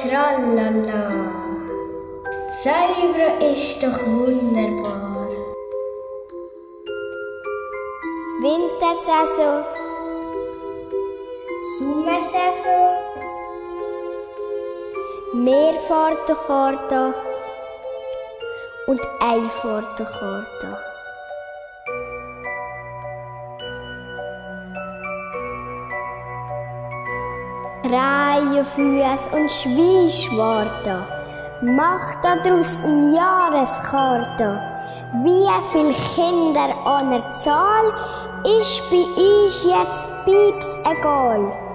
Tralala. Säure ist doch wunderbar. Wintersaison, Sommersaison, Mehrfahrtenkarte und Einfahrtenkarte. Krähenfüße und Schweinschwarte. Macht daraus eine Jahreskarte. Wie viele Kinder an der Zahl ist bei uns jetzt pieps egal.